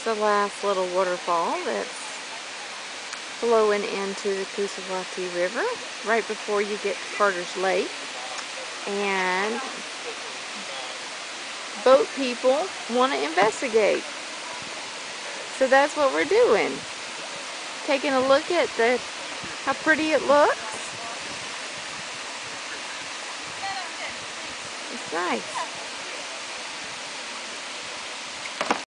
the last little waterfall that's flowing into the Coosawatee River right before you get to Carter's Lake. And boat people want to investigate. So that's what we're doing. Taking a look at how pretty it looks. It's nice.